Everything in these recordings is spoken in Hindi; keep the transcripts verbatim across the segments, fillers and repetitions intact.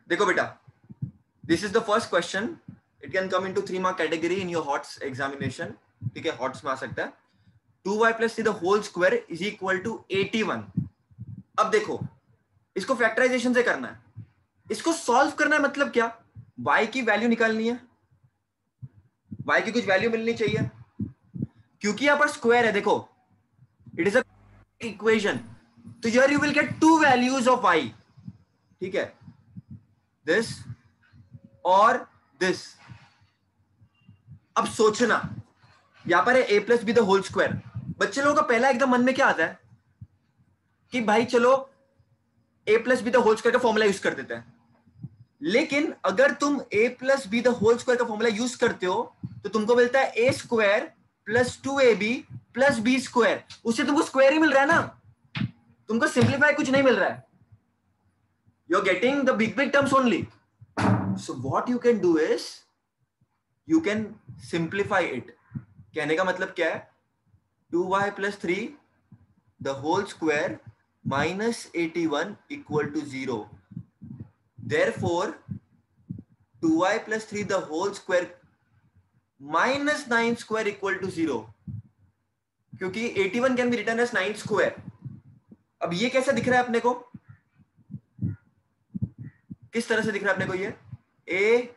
देखो बेटा, this is the first question, it can come into three mark category in your HOTS examination, ठीक है, हॉट्स में आ सकता है। Two Y plus three the whole square is equal to eighty one. अब देखो, इसको फैक्टराइजेशन से करना है, इसको सॉल्व करना है, मतलब क्या, y की वैल्यू निकालनी है, y की कुछ वैल्यू मिलनी चाहिए, क्योंकि यहां पर स्क्वायर है, देखो इट इज अ इक्वेशन, तो here you will get two values of y, ठीक है, दिस और दिस। अब सोचना, यहां पर है a plus B the whole square, बच्चे लोगों का पहला एकदम मन में क्या आता है कि भाई चलो a plus B the whole square का फॉर्मूला यूज कर देते हैं, लेकिन अगर तुम a plus B the whole square का फॉर्मूला यूज करते हो तो तुमको मिलता है A square plus two A B plus B square, उससे तुमको स्क्वायर ही मिल रहा है ना, तुमको सिंप्लीफाई कुछ नहीं मिल रहा है, you are getting the big big terms only. So what you can do is you can simplify it. कहने का मतलब क्या है, two Y plus three the whole square minus eighty one equal to zero, therefore two Y plus three the whole square minus nine square equal to zero, क्योंकि eighty one can be written as nine square। अब ये कैसे दिख रहा है अपने को, किस तरह से दिख रहा है अपने को, ये a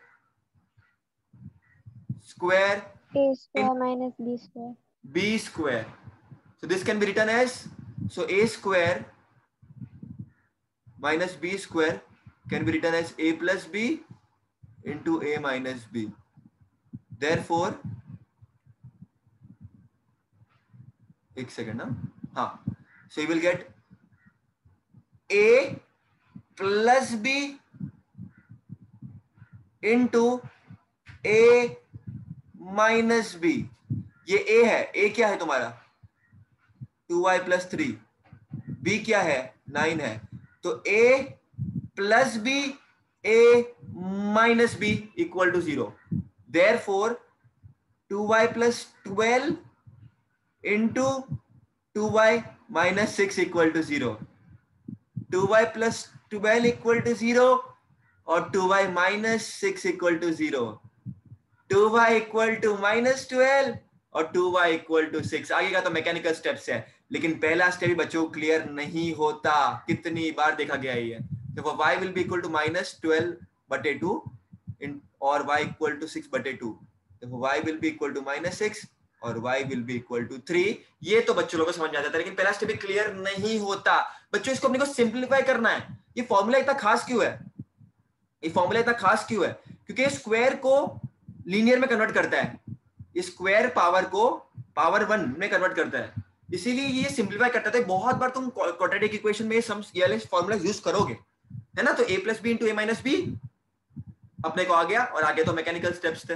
square a square minus b square, b square, so this can be written as, so a square minus b square can be written as a plus b into a minus b, therefore एक सेकेंड ना, हाँ, so you will get a plus b into a minus B, ये a है, a क्या है तुम्हारा two Y plus three, b क्या है नाइन है, तो a plus B a minus B equal to zero, therefore two Y plus twelve into two Y minus six equal to zero, two Y plus twelve equal to zero और two Y minus six equal to zero, two Y equal to minus twelve और two Y equal to six. आगे का तो मैकेनिकल स्टेप्स है, लेकिन पहला स्टेप भी बच्चों को क्लियर नहीं होता, कितनी बार देखा गया है। देखो y will be equal to minus twelve बटे टू और y इक्वल टू सिक्स बटे टू, देखो y will be equal to minus six और y will be equal to three. ये तो बच्चों लोगों को समझ में आ जाता है, लेकिन पहला स्टेप भी क्लियर नहीं होता बच्चों, इसको अपने को सिंप्लीफाई करना है। ये फॉर्मूला इतना खास क्यों है, ये फॉर्मूला इतना खास क्यों है, क्योंकि स्क्वायर को लीनियर में कन्वर्ट करता है, स्क्वायर पावर को पावर वन में कन्वर्ट करता है, इसीलिए ये सिंप्लीफाई करता है। बहुत बार तुम क्वाड्रेटिक इक्वेशन में सम्स ये वाले फॉर्मूला यूज करोगे, है ना, तो a plus B into A minus B अपने को आ गया, और आगे तो मैकेनिकल स्टेप्स थे।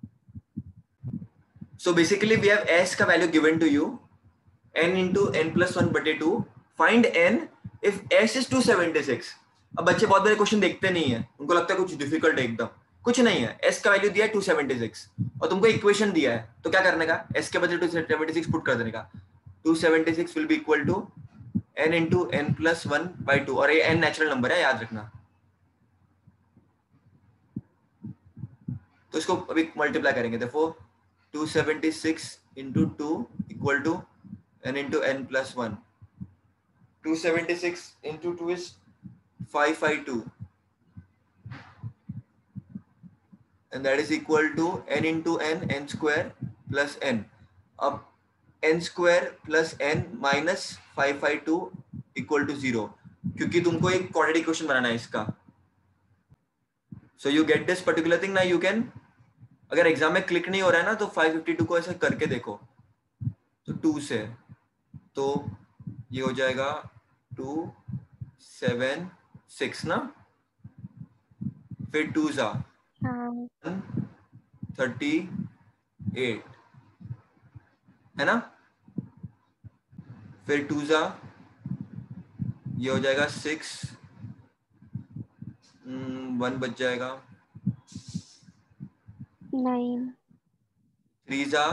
So basically we have s का value given to you n into N plus one बटे two, find n if s is two seventy six. अब बच्चे बहुत बड़े क्वेश्चन देखते नहीं है, उनको लगता है कुछ डिफिकल्ट है, एकदम कुछ नहीं है, s का वैल्यू दिया है टू सेवेंटी सिक्स और तुमको इक्वेशन दिया है, तो क्या करने का, s के बदले टू सेवेंटी सिक्स पुट कर देने का, two seventy six will be equal to n into N plus one by two, और ये n नेचुरल नंबर है, याद रखना, तो इसको अभी मल्टीप्लाई करेंगे, देखो two seventy six into two equal to n into N plus one, two seventy six into two is five five two and that is equal to n into n, n square plus n, अब n square plus n minus five five two equal to zero, क्योंकि तुमको एक quadratic इक्वेशन बनाना है इसका। so you get this particular thing, now you can, अगर एग्जाम में क्लिक नहीं हो रहा है ना तो फाइव फिफ्टी टू को ऐसे करके देखो, तो टू से तो ये हो जाएगा टू सेवन सिक्स ना, फिर टू जा थर्टी एट, है ना, फिर टू जा ये हो जाएगा सिक्स, वन बच जाएगा, नाइन, थ्री जा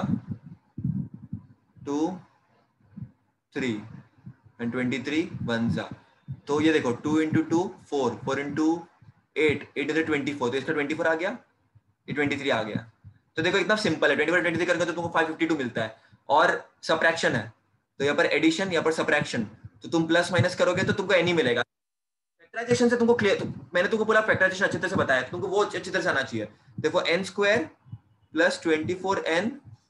two three and twenty three one जा, तो ये देखो two into two four, four into eight eight is twenty four, तो इसका ट्वेंटी फोर आ गया, ये ट्वेंटी थ्री आ गया। तो देखो इतना सिंपल है, ट्वेंटी फोर ट्वेंटी थ्री करके तो तुमको फाइव फिफ्टी टू मिलता है। और सब्ट्रैक्शन है तो यहाँ पर एडिशन, यहाँ पर सब्ट्रैक्शन, तो तुम प्लस माइनस करोगे तो तुमको एन ही मिलेगा। फैक्टराइजेशन से तुमको क्लियर, तो मैंने तुमको बोला फैक्टराइजेशन अच्छी तरह से बताया, तुमको वो अच्छी तरह से आना चाहिए। देखो N square plus twenty four N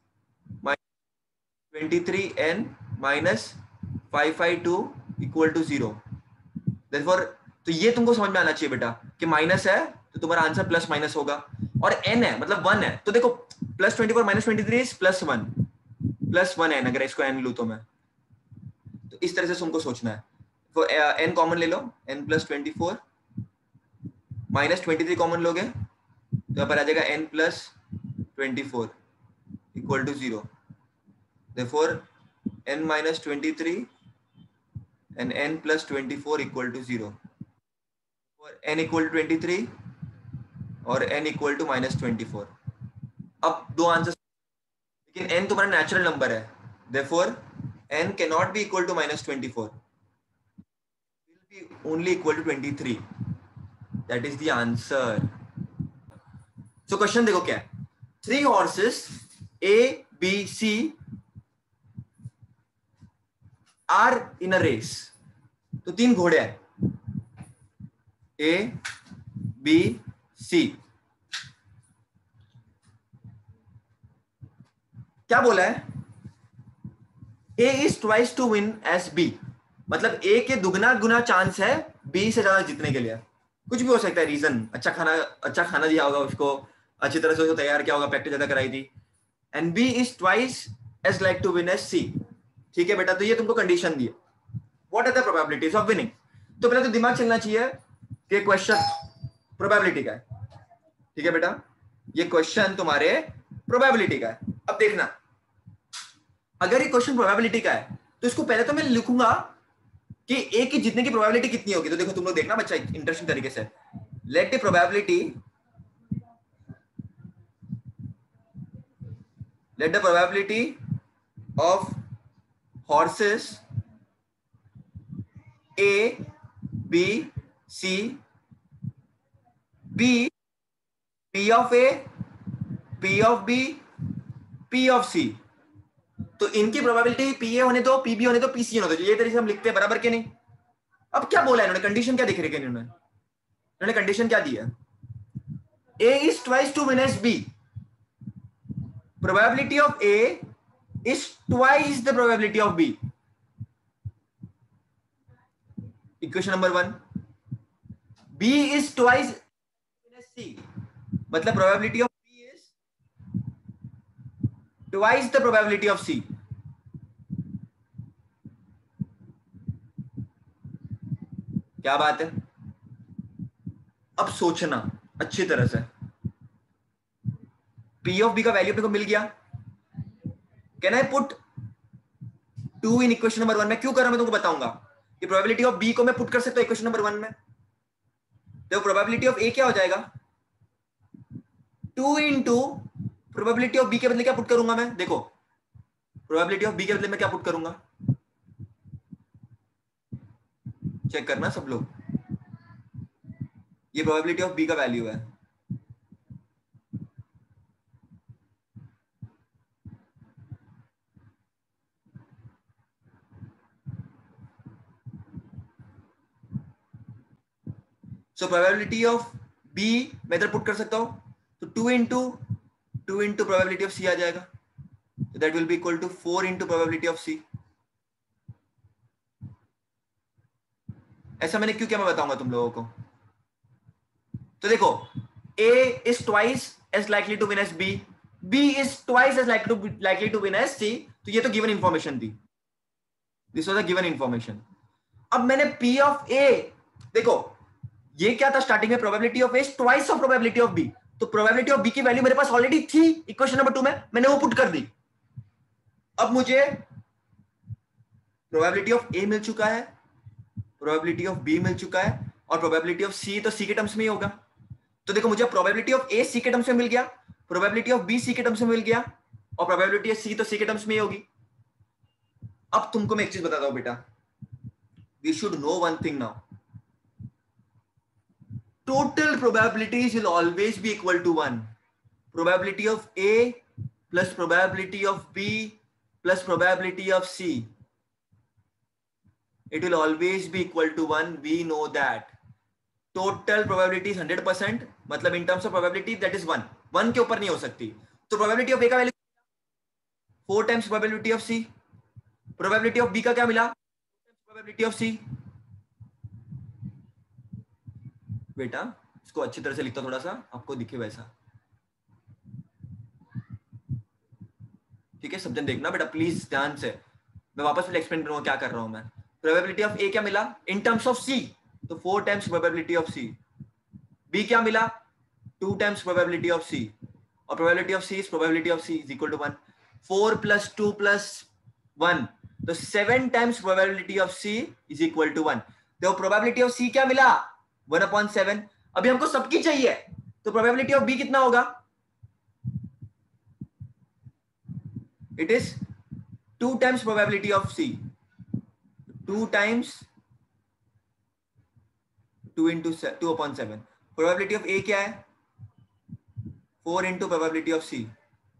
twenty three N minus five five two equal to zero. Therefore तो ये तुमको समझ में आना चाहिए बेटा कि माइनस है तो तुम्हारा आंसर प्लस माइनस होगा, और एन है मतलब वन है, तो देखो plus twenty four minus twenty three is plus one, plus one N, अगर इसको एन लू तो मैं, तो इस तरह से तुमको सोचना है। तो एन कॉमन ले लो, N plus twenty four minus twenty three common लोगे तो यहाँ पर आ जाएगा N plus twenty four equal to zero. Therefore n minus twenty-three and n plus twenty-four equal to zero. For n equal to twenty-three और n equal to minus twenty-four. अब दो आंसर, लेकिन n तुम्हारा नेचुरल नंबर है, therefore n cannot be equal to minus twenty-four. It will be only equal to twenty-three. That is the answer. So question देखो क्या है, three horses A, B, C are in a race. तो तीन घोड़े हैं ए बी सी। क्या बोला है, A is twice to win as B, मतलब ए के दुगना गुना चांस है बी से ज्यादा जीतने के लिए। कुछ भी हो सकता है रीजन, अच्छा खाना अच्छा खाना दिया होगा उसको, अच्छी तरह से उसको तैयार किया होगा, प्रैक्टिस ज्यादा कराई थी। And B is twice as like to win as C. ठीक है बेटा, तो ये तुमको कंडीशन दी है। What are the probabilities of winning? तो पहले तो दिमाग चलना चाहिए कि क्वेश्चन प्रोबेबिलिटी का है। ठीक है बेटा, ये क्वेश्चन तुम्हारे प्रोबेबिलिटी का है। अब देखना, अगर ये क्वेश्चन प्रोबेबिलिटी का है तो इसको पहले तो मैं लिखूंगा कि ए की जीतने की प्रोबेबिलिटी कितनी होगी। तो देखो तुम लोग देखना बच्चा इंटरेस्टिंग तरीके से, let the probability let the probability of horses A, B, C, B, P of A, P of B, P of C। तो इनकी प्रोबेबिलिटी P A होने दो, P B होने दो, P C होने दो। ये तरीके से हम लिखते हैं, बराबर के नहीं। अब क्या बोला है इन्होंने, कंडीशन क्या दिख रही है इन्होंने इन्होंने कंडीशन क्या दी है, A is twice to win as B, probability of A is twice the probability of B। Equation number one, B is twice C, मतलब probability of B is twice the probability of C। क्या बात है, अब सोचना अच्छी तरह से, P of B का वैल्यू अपने को मिल गया। Can I put two in equation number one में? क्यों कर रहा हूं मैं तुमको बताऊंगा कि प्रोबेबिलिटी ऑफ बी को मैं पुट कर सकता हूं इक्वेशन नंबर वन में। तो प्रोबेबिलिटी ऑफ ए क्या हो जाएगा, two into probability of B के बदले क्या पुट करूंगा मैं, देखो प्रोबेबिलिटी ऑफ बी के बदले मैं क्या पुट करूंगा, चेक करना सब लोग, ये प्रोबेबिलिटी ऑफ बी का वैल्यू है। सो प्रोबेबिलिटी ऑफ बी मैं इधर पुट कर सकता हूं, तो two into two into probability of C आ जाएगा, तो that will be equal to four into probability of C. ऐसा मैंने क्यों किया मैं बताऊंगा तुम लोगों को। तो देखो A is twice as likely to win as B, B is twice as likely to likely to win as C। तो ये तो गिवन इंफॉर्मेशन थी, this was a given information. अब मैंने P of A, देखो ये क्या था स्टार्टिंग में, probability of A twice of probability of B, तो प्रोबेबिलिटी ऑफ B की वैल्यू मेरे पास ऑलरेडी थी इक्वेशन नंबर टू में, मैंने वो पुट कर दी। अब मुझे प्रोबेबिलिटी ऑफ A मिल चुका है, प्रोबेबिलिटी ऑफ B मिल चुका है, और प्रोबेबिलिटी ऑफ C तो C के टर्म्स में ही होगा। तो देखो मुझे प्रोबेबिलिटी ऑफ A C के टर्म्स में मिल गया, प्रोबेबिलिटी ऑफ B C के टर्म्स में मिल गया, और प्रोबेबिलिटी ऑफ C तो C के टर्म्स में ही होगी। अब तुमको मैं एक चीज बताता हूं बेटा, we should know one thing now, total probabilities will always be equal to one. Probability of A plus probability of B plus probability of C. It will always be equal to one. We know that. Total probability is hundred percent, मतलब in terms of probability that is one. one के ऊपर नहीं हो सकती. तो probability of A का value four times probability of C. Probability of B का क्या मिला? Probability of C. बेटा इसको अच्छी तरह से लिखता, थोड़ा सा आपको दिखे वैसा. ठीक है, सब जन देखना बेटा प्लीज ध्यान से. मैं वापस फिर एक्सप्लेन करूंगा क्या कर रहा हूं मैं. प्रोबेबिलिटी ऑफ ए क्या मिला इन टर्म्स ऑफ सी, तो four times probability of C. B क्या मिला two times probability of C, और probability of C is probability of C is equal to one. Four plus two plus one, तो seven times probability of C is equal to one. तो प्रोबेबिलिटी ऑफ सी क्या मिला वन अपॉन सेवन. अभी हमको सबकी चाहिए, तो प्रोबेबिलिटी ऑफ बी कितना होगा? It is two times probability of C. two times two into two upon seven. Probability of A क्या है? four into probability of C.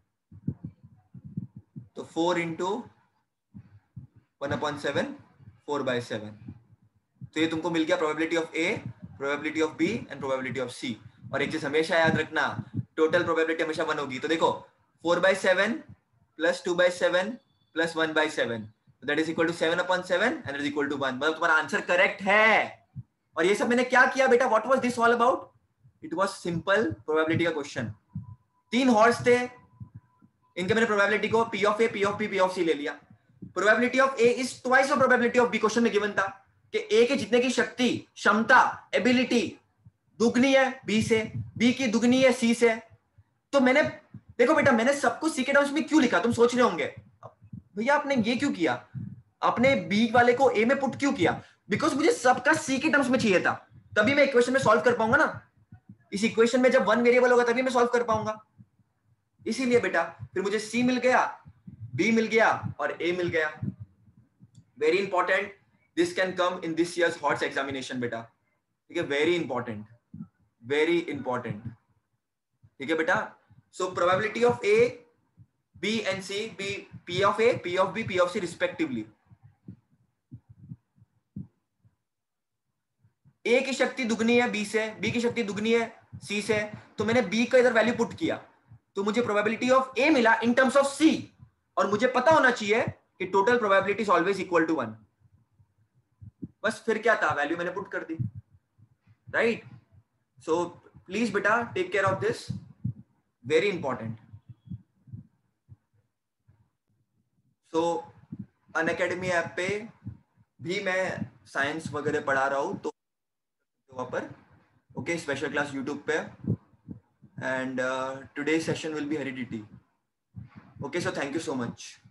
तो four into one upon seven, four by seven. तो ये तुमको मिल गया probability of A, probability of B and probability of C. और एक चीज हमेशा याद रखना, total probability हमेशा one होगी. तो देखो four by seven plus two by seven plus one by seven, so that is equal to seven upon seven and that is equal to one. मतलब तुम्हारा आंसर करेक्ट है. और ये सब मैंने क्या किया बेटा? What was this all about? It was simple probability का क्वेश्चन. तीन हॉर्स थे, इनके मैंने प्रोबेबिलिटी को P of A, P of B, P of C ले लिया. Probability of A is twice of probability of B. Question में गिवन था कि A के जितने की शक्ति, क्षमता, एबिलिटी दुगनी है B से, B की दुगनी है C से. तो मैंने देखो बेटा, मैंने सब कुछ सी के टर्म्स में क्यों लिखा? तुम सोच रहे होंगे भैया आपने ये क्यों किया, आपने बी वाले को ए में पुट क्यों किया? बिकॉज मुझे सबका सी के टर्म्स में चाहिए था, तभी मैं इक्वेशन में सॉल्व कर पाऊंगा ना. इस इक्वेशन में जब वन वेरिएबल होगा तभी मैं सॉल्व कर पाऊंगा. इसीलिए बेटा फिर मुझे सी मिल गया, बी मिल गया और ए मिल गया. Very important, this can come in this year's hots examination बेटा. ठीक है, वेरी इंपॉर्टेंट, वेरी इंपॉर्टेंट. ठीक है बेटा. So probability of A, B and C be P of A, P of B, P of C respectively. A की शक्ति दुगनी है B से, B की शक्ति दुगनी है C से, तो मैंने B का इधर वैल्यू पुट किया, तो मुझे प्रोबेबिलिटी ऑफ A मिला इन टर्म्स ऑफ C. और मुझे पता होना चाहिए कि total probability is always equal to one. बस फिर क्या था, वैल्यू मैंने पुट कर दी. राइट. सो प्लीज बेटा take care of this, very important. So Unacademy app पे भी मैं साइंस वगैरह पढ़ा रहा हूँ, तो वहाँ पर ओके स्पेशल क्लास यूट्यूब पे. And today session will be heredity. Okay, so thank you so much.